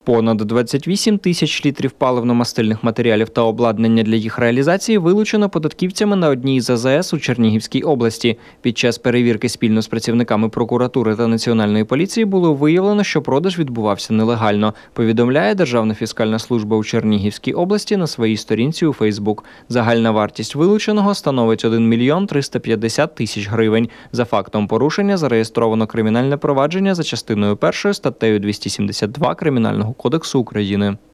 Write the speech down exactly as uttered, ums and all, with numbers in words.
Понад двадцять вісім тисяч літрів паливно-мастильних матеріалів та обладнання для їх реалізації вилучено податківцями на одній із АЗС у Чернігівській області. Під час перевірки спільно з працівниками прокуратури та Національної поліції було виявлено, що продаж відбувався нелегально, повідомляє Державна фіскальна служба у Чернігівській області на своїй сторінці у Фейсбук. Загальна вартість вилученого становить один мільйон триста п'ятдесят тисяч гривень. За фактом порушення зареєстровано кримінальне провадження за частиною першою статтею двісті сімдесят два Кримінального кодексу України.